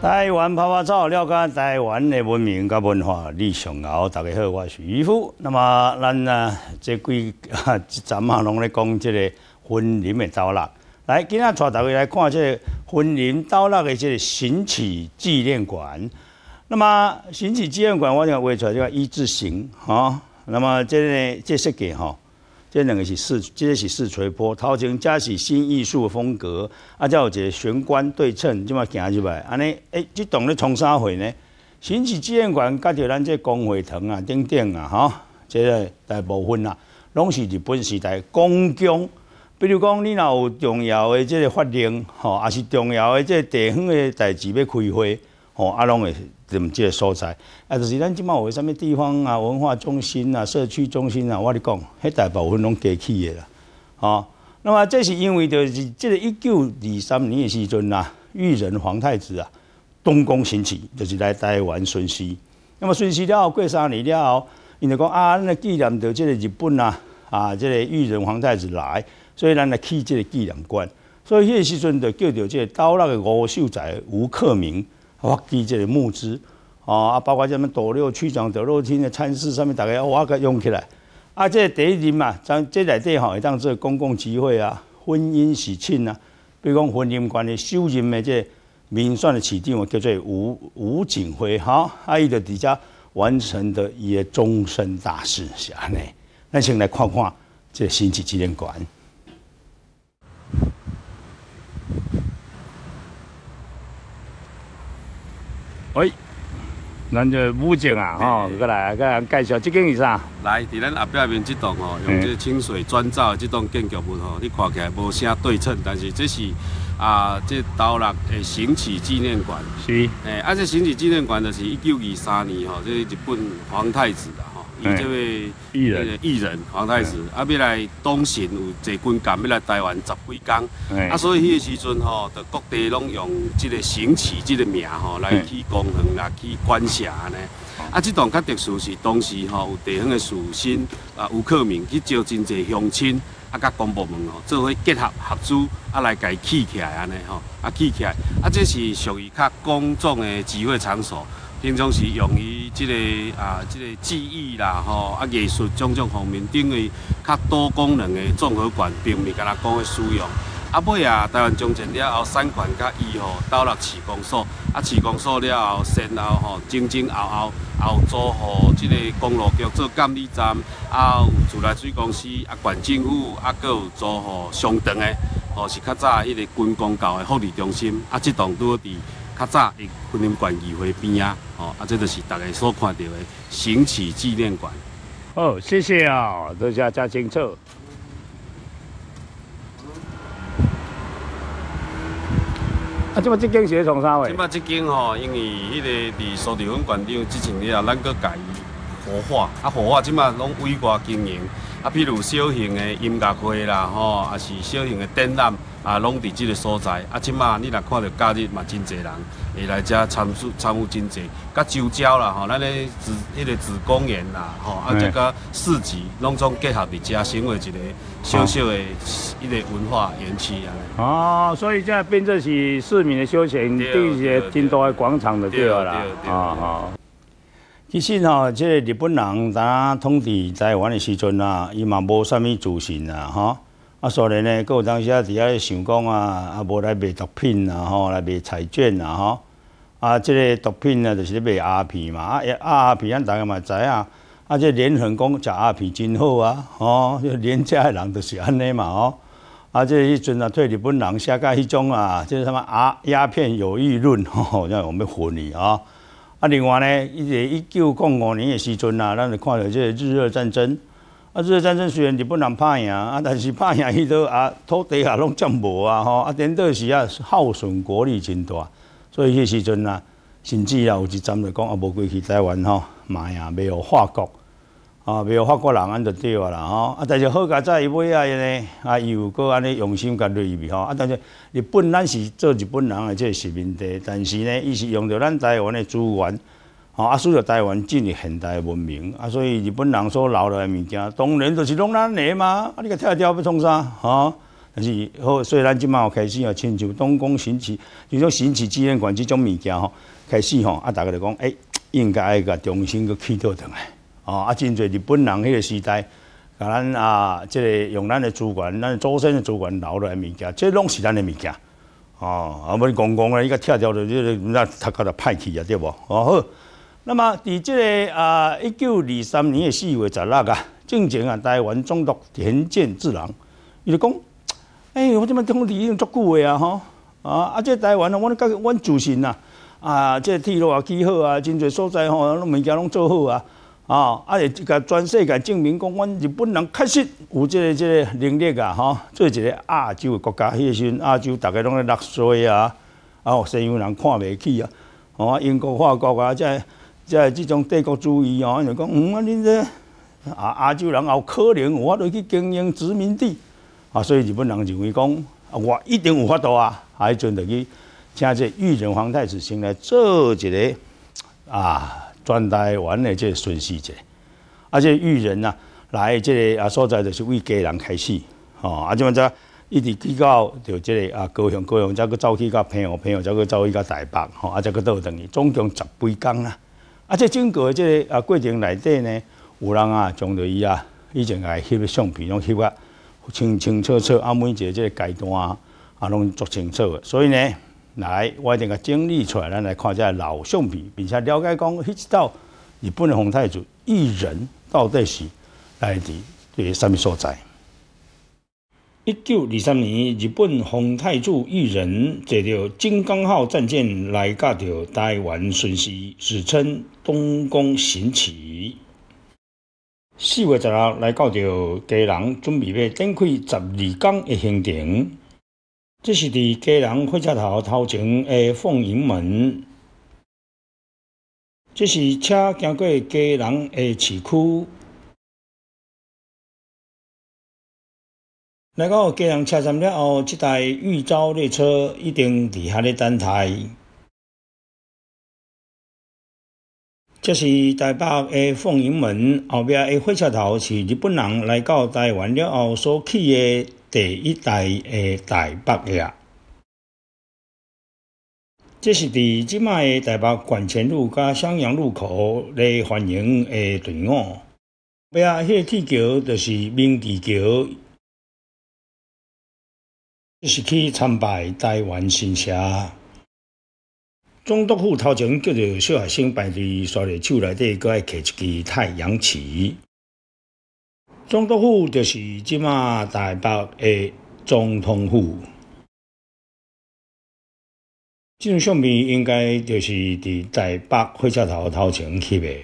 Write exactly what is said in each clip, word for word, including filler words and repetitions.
台湾泡泡澡，了解台湾的文明甲文化，你上好。大家好，我是渔夫。那么咱啊，这几啊一站啊，拢咧讲这个婚林的倒落。来，今仔带大家来看这个婚林倒落的这个行启纪念馆。那么行启纪念馆，我想画出来这个一字形，哈、哦。那么这个这设计哈。这两个是四，这个是四垂坡，头前加是新艺术风格，啊，再有一个玄关对称，即马行入来，安尼，诶，这栋咧创啥会呢？行启纪念馆甲着咱这公会堂啊、等等啊，吼，这个大部分啊，拢是日本时代公共，比如讲你若有重要的这个法令，吼，也是重要的这个地方的代志要开会，吼，啊，拢会踮这个所在。啊，就是咱即马有啥物地方啊、文化中心啊、社区中心啊，我咧讲，迄大部分拢加起的啦，吼。那么这是因为就是这个一九二三年的时阵啊，裕仁皇太子啊东宫行启，就是来台湾巡视。那么巡视了后，过三年了后，因就讲啊，咱来纪念着这个日本啊啊，这个裕仁皇太子来，所以咱来起这个纪念馆。所以迄个时阵就叫着这个倒落的五秀才吴克明发起这个募资。哦，啊，包括什么斗六区长、斗六厅的参事上面，大家我甲用起来。啊，这第一任嘛，将这内底吼会当做公共集会啊、婚姻喜庆啊，比如讲婚姻馆的首任的这民选的市长叫做吴吴景辉，哈，啊，伊就伫遮完成的伊的终身大事是安尼。咱先来看看这行启纪念馆。喂。咱就武警啊，吼，过来甲人介绍，这间是啥？ 来，伫咱后壁面这栋吼，用这清水砖造的这栋建筑物吼，你看起来无啥对称，但是这是啊，这倒落的行启纪念馆。 是。 诶，啊，这行启纪念馆就是一九二三年吼，这日本皇太子啦吼，伊这位裕仁裕仁皇太子啊，要来东巡有坐军舰，要来台湾十几天，啊，所以迄个时阵吼，就各地拢用这个行启这个名吼来去公园啦，去管辖安尼。啊，这栋较特殊是当时吼有地方的士绅啊吴克明去招真侪乡亲啊，甲公部门吼做伙结合合资啊来家起起来安尼吼，啊起起来啊，这是属于较公众的集会场所。平常时用于即、这个啊，即、这个记忆啦，吼啊艺术种种方面，等于较多功能的综合馆，并未敢若讲的使用。啊尾啊，台湾中正了后，产权甲依吼倒落市公所，啊市公所了后，先后吼前前后后后租互即个公路局做监理站，啊有自来水公司，啊县政府，啊阁有租互商场的，吼是较早迄个军公教的福利中心，啊这栋拄伫。较早的婚姻馆议会边啊，哦，啊，这就是大家所看到的行启纪念馆。 哦，谢谢啊，多谢加清楚。啊，即摆这间是从啥位？ 即摆这间吼，因为迄个伫苏地芬馆长之前了，咱搁家己活化，啊活化即摆拢委外经营，啊，譬如小型的音乐会啦，吼，啊是小型的展览。啊，拢伫即个所在。啊，即马你若看到假日嘛，真侪人会来遮参与参与真侪。甲周遭啦，吼，咱咧紫迄个紫公园啦，吼，啊，这个市集拢总结合伫遮，成为一个小小的一个文化园区安尼。 哦，所以这变做是市民的休闲，对一个真大的广场就对啦。啊啊。其实吼，即个日本人当统治台湾的时阵啊，伊嘛无啥物自信啊，吼。啊，所以呢，有当时啊，伫遐想讲啊，啊无来卖毒品啊，吼，来卖彩券啊，吼，啊，即个毒品呢，就是咧卖鸦片嘛，啊，鸦片咱大家嘛知影，啊，即连横讲食鸦片真好啊，吼，即连家的人就是安尼嘛，吼，啊，即迄阵啊，对日本人写甲迄种啊，即什么鸦鸦片有益论，吼，让我们混你啊，啊，另外呢，一个一九零五年的时阵啊，咱就看到即个日俄战争。啊，日俄战争虽然日本人拍赢啊，但是拍赢迄个啊土地啊拢占无啊吼，啊颠倒是啊耗损国力真大，所以迄时阵啊，甚至啊有一站就讲啊无归去台湾吼，嘛呀袂有法国，啊袂有法国人安就对啊啦吼，啊但是好佳在伊尾仔呢，啊伊有搁安尼用心甲类比吼，啊但是日本咱是做日本人的这个殖民地，但是呢伊是用着咱台湾的资源。吼啊，使着台湾进入现代文明啊，所以日本人所留落来物件，当然就是拢咱的嘛。啊，你甲拆掉要创啥？吼、啊， 但是好，所以咱即马开始哦，亲像东宫行棋，就种行棋纪念馆即种物件吼，开始吼，啊，大家就讲，诶、欸，应该爱甲重新去起倒转来，哦，啊，真侪日本人迄个时代，甲咱啊，即、这个用咱的资源，咱祖先的资源留落来物件，这拢是咱的物件，哦，啊，无公公咧，伊甲拆掉就即个，那头壳就歹去啊，对无？哦好，那么伫即个啊，一九二三年的四月十六啊，正前啊，台湾总督田健治郎，伊就讲。哎、欸，我即摆通理已经足久个啊，吼啊！啊，这台湾啊，阮甲阮自信呐，啊，这铁路也起好啊，真侪所在吼，拢物件拢做好啊，啊，啊，会甲全世界证明讲，阮日本人确实有即、这个即、这个能力啊，吼，做一个亚洲的国家。迄个时阵，亚洲大家拢咧落水啊，啊，西洋人看袂起啊，哦，英国、法国啊，即即即种帝国主义哦，就讲，嗯啊，恁这啊亚洲人也有可能有法度去经营殖民地。啊，所以日本人认为讲，啊，我一定有法度啊！啊，迄阵就去请这裕仁皇太子先来做一个啊，全台湾的这个巡视者。啊，这裕仁啊，来这个啊所在就是为家人开始，吼、哦，啊，即摆则一直去到就这个啊高雄，高雄再去走去到澎湖，澎湖再去走去到台北，吼、哦，啊，再去倒转去，总共十几天啊。啊，这整个这个啊过程内底呢，有人啊将着伊啊以前来翕的相片拢翕啊。清清楚楚，啊，每一个这个阶段啊，啊，拢足清楚的。所以呢，来我一定甲整理出来，咱来看这老相片，并且了解讲，迄一道日本的皇太子裕仁到底是来自对什么所在？一九二三年，日本皇太子裕仁坐着金刚号战舰来到着台湾巡视，史称东宫行骑。四月十六来到着家人，准备要展开十二天的行程。这是伫家人火车头头前的凤营门，这是车经过家人的市区。来到家人车站了后，这台玉昭列车一定伫遐咧等待。这是台北的凤营门后壁的火车头，是日本人来到台湾了后所起的第一台的台北夜。这是伫即卖的台北管前路甲襄阳路口咧欢迎的队伍。尾啊，迄个铁桥就是明治桥，这是去参拜台湾神社。总督府头前叫做小学生排队，刷伫手内底，搁爱摕一支太阳旗。总督府就是即马台北的总统府。这张相片应该就是伫台北火车头头前翕的，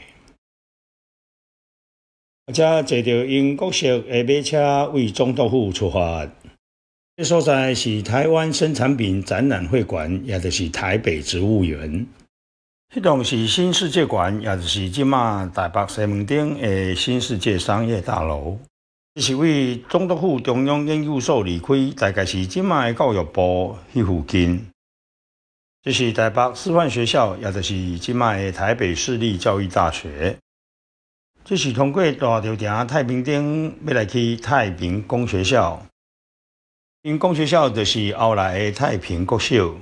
而且坐着英国式的马车为总督府出发。这所在是台湾生产品展览会馆，也就是台北植物园。迄栋是新世界馆，也就是即马台北西门町的新世界商业大楼。这是为总督府中央研究所离开，大概是即马的教育部迄附近。这是台北师范学校，也就是即马的台北市立教育大学。这是通过大条埕太平顶要来去太平工学校。因工学校就是后来的太平国小，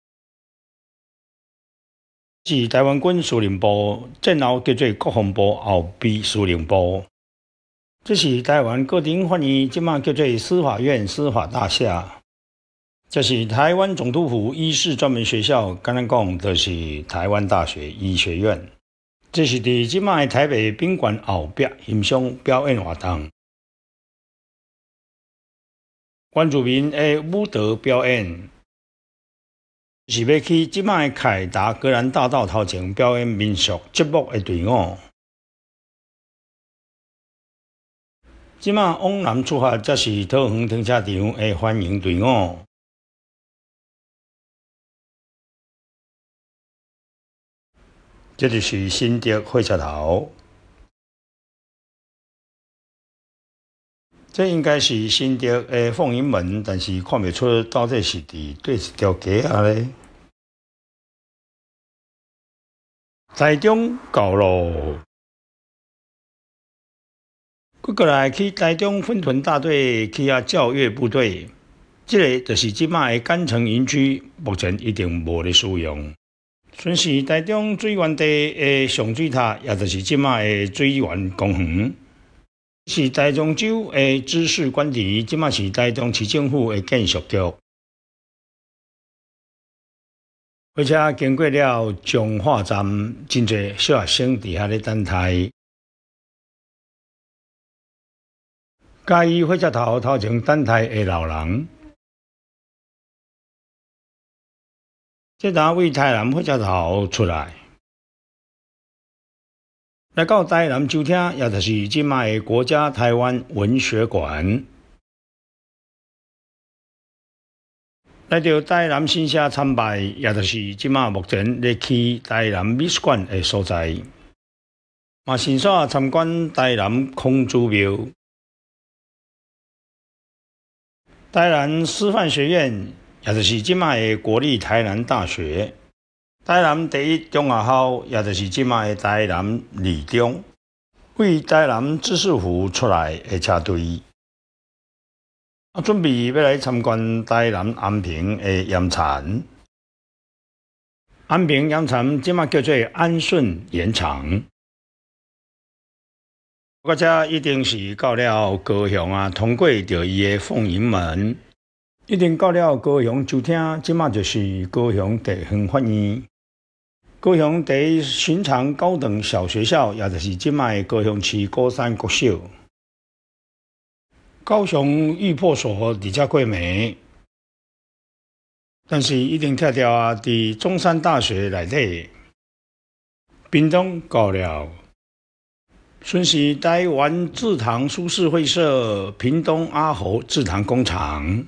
是台湾军司令部，战后叫做国防部后备司令部。这是台湾高等法院，即马叫做司法院司法大厦。这是台湾总督府医事专门学校，简单讲就是台湾大学医学院。这是伫即马的台北宾馆后壁欣赏表演活动。原住民的舞蹈表演是要去即摆凯达格兰大道头前表演民俗节目的队伍。即摆往南出发，则是桃园停车场的欢迎队伍。这就是新竹火车头。这应该是新竹的凤营门，但是看不出到底是伫对一条街啊咧。台中高路，佮过来去台中分屯大队去啊教育部队， 这个就是即卖的干城营区，目前一定无咧使用。顺是台中水源地的上水塔，也就是即卖的水源公园，是台中州的知识管理，即卖是台中市政府的建设局。火车经过了彰化站，真侪小学生伫遐咧等待。嘉义火车头头前等待的老人。这搭为台南火车头出来，来到台南收听，也就是即卖的国家台湾文学馆。来到台南新社参拜，也就是即卖目前咧去台南美术馆的所在。嘛，先煞参观台南空珠庙、台南师范学院。也就是即卖的国立台南大学，台南第一中学校，也就是即卖的台南二中，为台南知识府出来的车队，啊，准备要来参观台南安平的盐田。安平盐田即卖叫做安顺盐场，我遮一定是到了高雄啊，通过着伊的凤营门。一定到了高雄收听，即马就是高雄地方法院。高雄第一寻常高等小学校，也就是即马的高雄市高山国小。高雄预破所伫遮过暝，但是一定跳跳啊，伫中山大学内底，屏东到了。顺是台湾制糖株式会社屏东阿猴制糖工厂。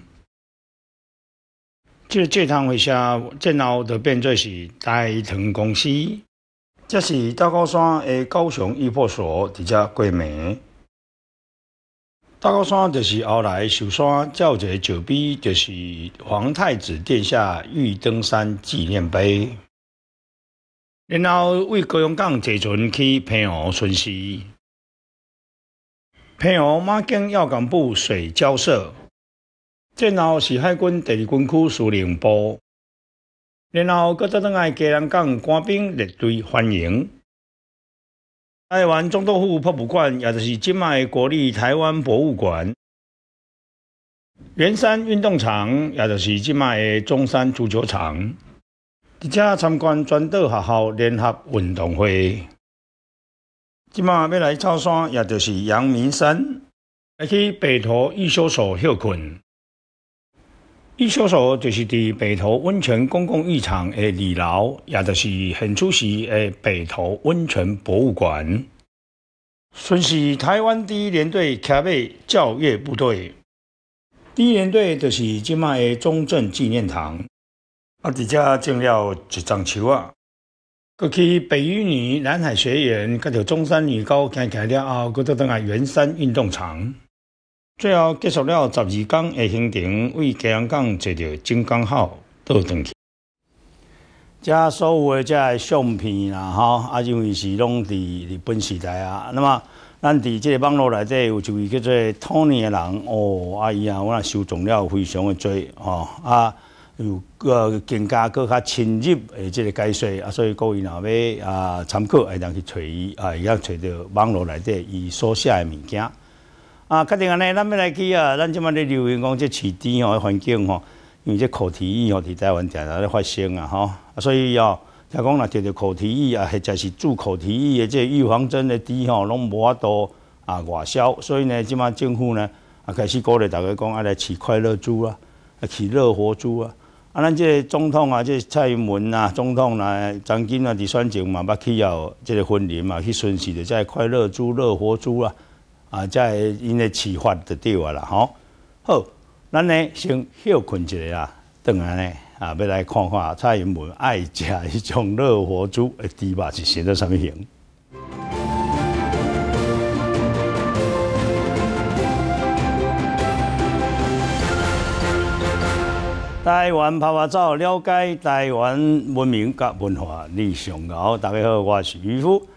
这制糖会社最后就变做是台糖公司，这是大高山的高雄预破所伫遮过暝。大高山就是后来寿山叫一个石碑，就是皇太子殿下御登山纪念碑。然后为高雄港坐船去澎湖巡视，澎湖马景药港部水交社。战后是海军第二军区司令部，然后搁倒转来基隆港官兵列队欢迎。台湾总督府博物馆，也就是即卖国立台湾博物馆。圆山运动场，也就是即卖的中山足球场。伫遮参观全岛学校联合运动会。即卖要来草山，也就是阳明山，来去北投预修所休困。预修所就是伫北投温泉公共浴场的二楼，也就是现出时的北投温泉博物馆。顺是台湾第一联队骑马教育部队，第一联队就是即卖的中正纪念堂。啊，伫遮种了一丛树啊，佮去北一女南海学园，佮着中山女高行行了后，佮倒转来圆山运动场。最后结束了十二天的行程，为基隆港坐着金刚号倒转去。遮所有的遮相片啦，吼，啊，因为是拢伫日本时代啊。那么，咱伫即个网络内底有一位叫做 Tony 的人，哦，啊伊啊，我若收藏了非常的多，吼，啊，有个更加更较深入的即个解说，啊，所以各位若要啊参考，会当去找伊，啊，会当找到网络内底伊所写的物件。啊，确定安尼，咱要来去啊！咱即摆咧留言讲，即市场吼环境吼，因为即口蹄疫吼伫台湾常常咧发生啊，吼，啊，所以哦，听讲若得着口蹄疫啊，或者是注口蹄疫的即预防针的滴吼，拢无法度啊外销，所以呢，即摆政府呢啊开始鼓励大家讲，啊来饲快乐猪啊，啊饲乐活猪啊，啊，咱即个总统啊，即蔡英文啊，总统啊，曾经啊伫选前嘛，捌去哦，即个婚礼嘛，去巡视着即快乐猪、乐活猪啊。啊，才会因个饲法就对啊啦，吼。好，咱呢先休困一下啊，转来呢啊，要来看看蔡英文爱食迄种乐活猪的猪肉是写做啥物形。台湾拍拍照，了解台湾文明甲文化，你上好。大家好，我是渔夫。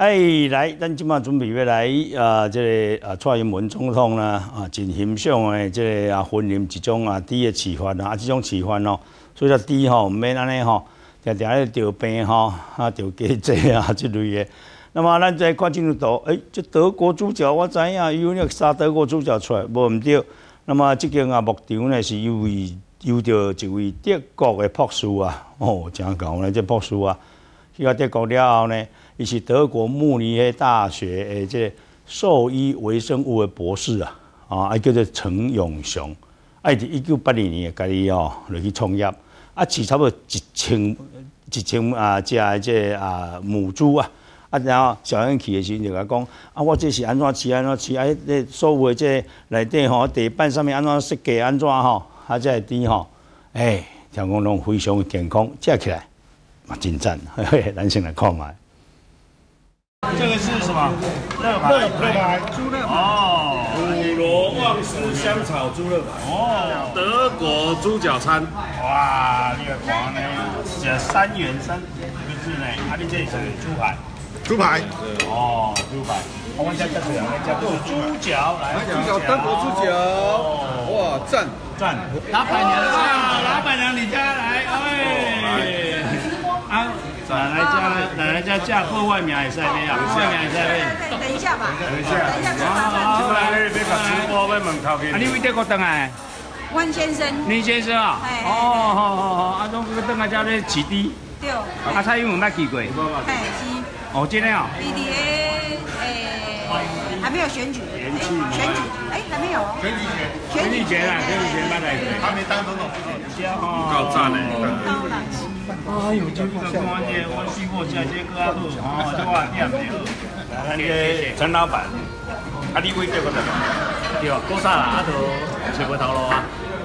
哎，来，咱即马准备要来啊，这个啊蔡英文总统呢啊，真欣赏的这个啊婚礼一种啊猪的吃法啊，这种吃法哦，所以说猪吼唔免安尼吼，常常咧调病吼啊调鸡仔啊这类的。那么咱再看进入图，哎，这德国猪脚我知影，有那杀德国猪脚出来，无毋对。那么这间啊牧场呢是由于由着一位德国的博士啊，哦，真高呢，这博士啊，去到德国了后呢。伊是德国慕尼黑大学诶，这兽医微生物的博士啊，啊，叫做陈永雄，啊，伫一九八二年家己哦落去创业，啊，饲差不多一千一千啊只这啊母猪啊，啊，然后小英去的时候就甲讲，啊，我这是安怎饲安怎饲，啊，这所有的这内底吼地板上面安怎设计安怎吼，啊，这猪吼，哎，听讲拢非常的健康，食起来嘛真赞，嘿嘿，咱先来看卖。这个是什么？乐排，乐排，猪肋排。哦，普罗旺斯香草猪肋排。哦， 德国猪脚餐。 哇，你个看呢？是三元三个字呢？啊，你这是猪排。 猪排。 哦，猪排。我们家叫什么？叫做猪脚。来， 猪脚，德国猪脚。哇，赞赞！老板娘啊，老板娘你家来，哎，啊。奶奶家，奶奶家嫁过外面也使买啊，外面也使买。 等一下吧， 等一下， 等一下吃饭啊， 饭。 来，你别把直播要问头去。啊，你为德国等来？ 温先生。 林先生啊？哦，好好好，啊，拢个等来家咧饲猪。对。啊，蔡英文捌去过？ 嘿，是。 哦，真的啊？ 伊伫诶，诶，还没有选举。选举。选举，哎，还没有。选举前。 选举前啊，选举前捌来过。 还没当总统。 够赞嘞！ 高冷气。 哎呦，这个公安的，我去过这这个啊好，哦，这我点着。咱这陈老板，啊，你为这个怎么？ 对，够啥啦？啊，都找不头路啊。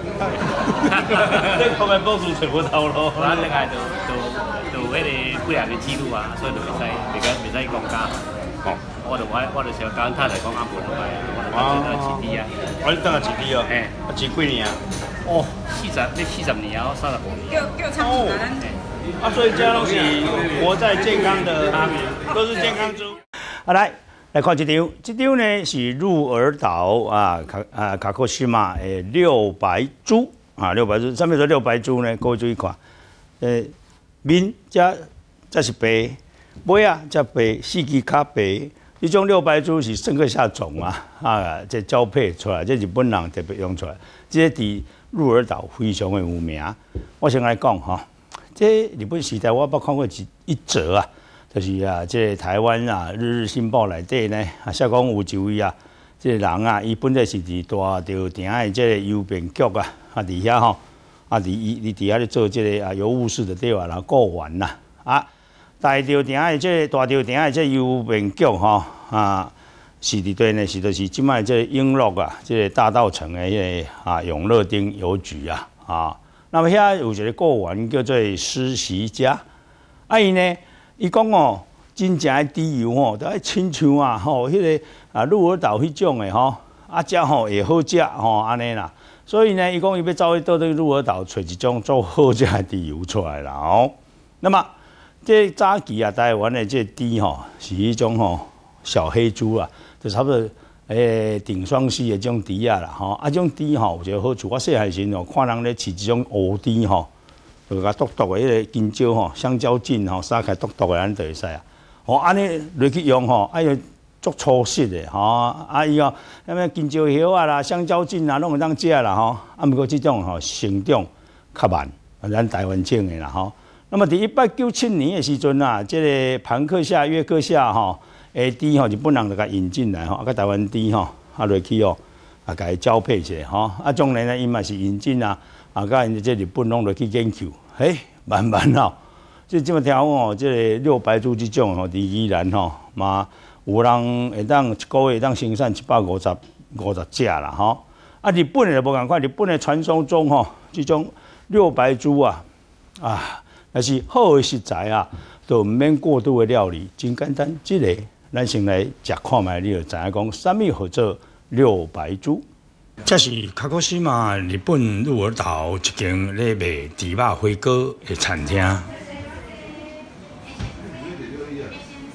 这后面报数找不头路。 咱另外都都都迄个几廿个记录啊，所以就袂使袂使袂使讲假。哦，我就我我就想讲他来讲阿无落来啊，我就当做饲猪啊。 我你当下饲猪哦？哎，啊饲几年啊？ 哦，四十，你四十年啊，三十五年。 叫叫仓鼠咱。 啊，所以这东西活在健康的，都是健康猪。啊，来来看这张，这张呢是鹿儿岛啊卡啊卡克西马诶六白猪啊六白猪，上面说六白猪呢，各位注意看，呃面加这是白，尾啊这白，四肢较白。这种六白猪是圣克夏种啊啊，这交配出来，这日本人特别用出来，这伫鹿儿岛非常的有名。我先来讲哈。这日本时代我捌看过一一则啊，就是啊，这个台湾啊《日日新报》内底呢，啊，写讲有一位啊，这个人啊，伊本来是伫大稻埕的这个邮便局啊，啊，伫遐吼，啊，伫伊伫伫遐咧做这个啊邮务室的对啊，然后雇员啦，啊，大稻埕的这个大稻埕的这个邮便局吼，啊，是伫对呢，是就是即摆这个永乐啊，这个大稻埕的迄个啊永乐町邮局啊，啊。那么遐有一个雇员叫做施习家，啊伊呢，伊讲哦，真正诶猪油吼，都爱亲像啊吼，迄个啊鹿儿岛迄种诶吼，啊食吼会好食吼安尼啦。所以呢，伊讲伊要走去倒去鹿儿岛找一种做好食诶猪油出来啦吼。那么这早期啊，台湾诶这猪吼是迄种吼小黑猪啊，就差不多。诶，顶双丝的这种猪啊啦，吼，啊，这种猪吼有一个好处，我细汉时哦，看人咧饲这种乌猪吼，就甲笃笃的迄个金蕉吼、香蕉茎吼，撒开笃笃的，咱就会使啊。吼，安尼落去用吼，哎呦，足粗细的吼，啊伊哦，什么金蕉叶啊啦、香蕉茎啊，拢会当食啦吼。啊，毋过这种吼成长较慢，咱台湾种的啦吼。那么伫一八九七年的时阵啊，这个庞克夏、约克夏吼。诶，猪吼日本人就甲引进来吼，啊，甲台湾猪吼，啊落去哦，啊，甲伊交配者吼，啊，将来呢，伊嘛是引进啊，啊，甲因这日本拢落去研究，嘿，慢慢哦，即即么听讲哦，这个六白猪这种吼，伫宜兰吼，嘛有人会当一个月会当生产一百五十五十只啦吼，啊，日本的就无共款，日本的传说中吼，这种六白猪啊，啊，但是好的食材啊，都毋免过度的料理，真简单，即个。咱先来食看卖，你就知影讲，啥物叫做六白猪？这是卡古西马日本鹿儿岛一间咧卖猪肉火锅的餐厅。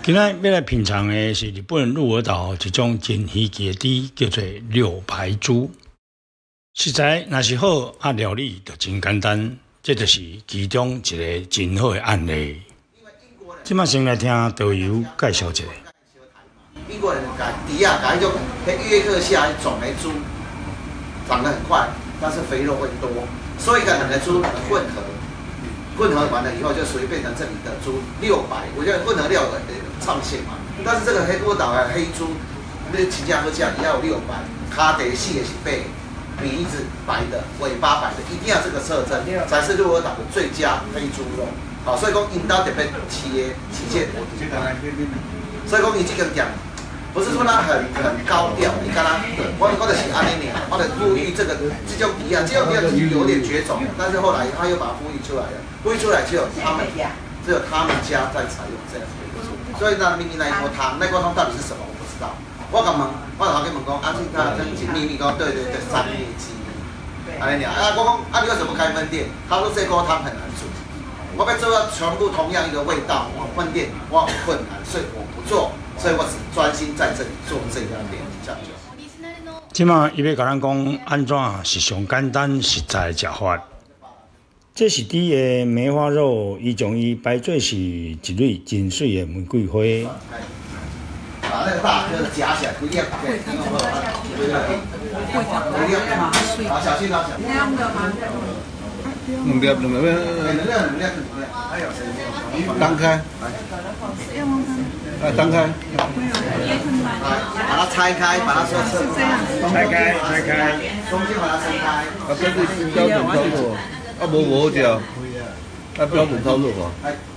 今仔要来品尝的是日本鹿儿岛一种真稀奇的猪，叫做六白猪。食材若是好，啊料理就真简单，这就是其中一个真好的案例。即马先来听导游介绍一下。 英国人改迪亚改种喺约克夏种的猪，长得很快，但是肥肉会多，所以个两个猪混合。 混合完了以后，就属于变成这里的猪六白。我觉得混合料的创新嘛。但是这个黑鹿儿岛的黑猪，那请假喝价也要有六白，卡得细也是白，鼻子白的，尾巴白的，一定要这个特征，才是鹿儿岛的最佳黑猪肉。好，所以讲引导特别切切切薄皮。所以讲你这个讲，不是说它很很高调，你看它，我我的是安尼尔，我的呼吁这个这种迪亚，这种迪亚有点绝种，但是后来他又把它呼吁出来了。 挥出来只有他们，只有他们家在采用这样子的一个处理，所以那秘密那一锅汤，那锅汤到底是什么，我不知道。我敢问，我头跟问讲，啊，是他真是秘密讲，对对对，商业机密。安尼俩，啊，我讲，啊，你为什么开分店？他说这锅汤很难煮，我要做到全部同样一个味道，我分店我有困难，所以我不做，所以我只专心在这里做这家店，这样就。 即马伊要甲咱讲安怎是上简单实在的食法。 这是猪的梅花肉，伊将伊摆做是一蕊真水的玫瑰花。 把那个大颗的夹起来，不一样，对，然后不一样，好，小心啊，小心。 两粒，两粒， 能量，能量，能量。还有谁？ 张开，啊，张开。把它拆开，把它说是这样， 拆开，拆开， 中间把它撑开。 啊，这是标准操作。 啊，无无好食，啊标准操作吧。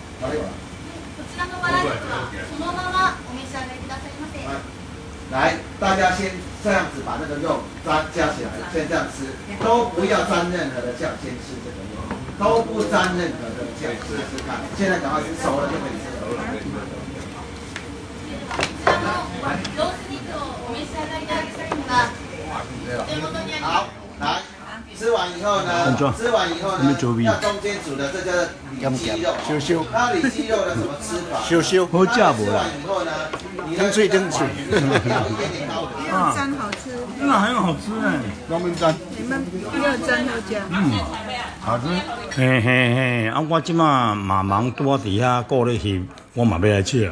来，大家先这样子把那个肉扎夹起来，先这样吃，都不要沾任何的酱，先吃这个肉，都不沾任何的酱，试试看。现在赶快吃，熟了就可以吃了。好，来。 吃完以后呢，吃完以后呢，要中间煮的这叫里脊肉， 烧烧。 那里脊肉的什么吃法？ 烧烧，好食无啦？ 吃完以后呢， 蒸脆蒸脆。 啊，真好吃。 那很好吃哎。 专门蒸。 你们不要蒸好吃。 嗯，好吃。嘿嘿嘿，啊，我即马嘛忙拄啊伫遐顾咧翕，我嘛要来吃。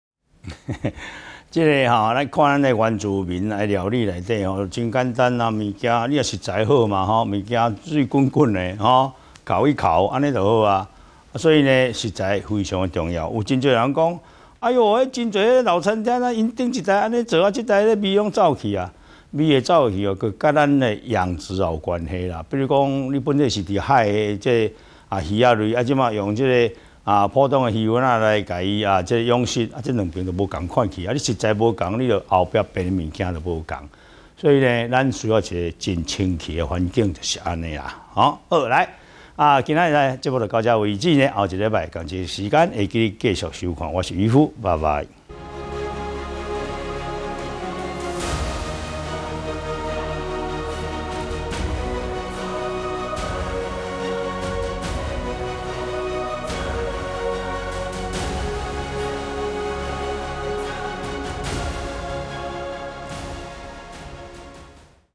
即个吼，咱看咱的原住民来料理内底吼，真简单啊，物件你若食材好嘛吼，物件水滚滚的吼，烤一烤安尼就好啊。所以呢，食材非常的重要。有真侪人讲，哎哟，迄真侪老餐厅啊，因顶一台安尼做啊，即台咧味拢走去啊，味会走去哦，佮甲咱的养殖有关系啦。比如讲，你本身是伫海的即啊鱼啊类，啊即马用即个。 啊，普通的鱼丸啊来甲伊啊，即养殖啊，即两边都无共款去啊。你实在无共，你就后壁变的物件就无共。所以呢，咱需要一个真清气的环境，就是安尼啦。好，好来啊，今仔日呢节目就到这为止呢，后一礼拜同一时间会记得继续收看，我是渔夫，拜拜。